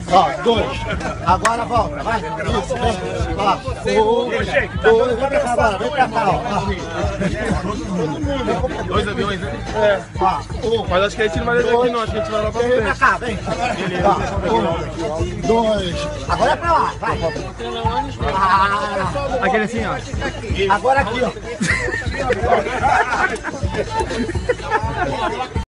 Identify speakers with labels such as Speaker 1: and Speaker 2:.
Speaker 1: Ó, 2. Agora volta, vai. Isso, vem. Ó, 2. Vem pra cá agora, vem pra cá, ó.
Speaker 2: 2 aviões, né?
Speaker 1: É. Ó,
Speaker 2: Mas acho que a gente não vai descer aqui não, acho que a gente vai lá pra
Speaker 1: vem pra
Speaker 2: frente.
Speaker 1: cá, vem. Ó, 1, 2. Agora é pra lá, vai.
Speaker 2: Aquele assim, ó.
Speaker 1: Agora aqui, ó.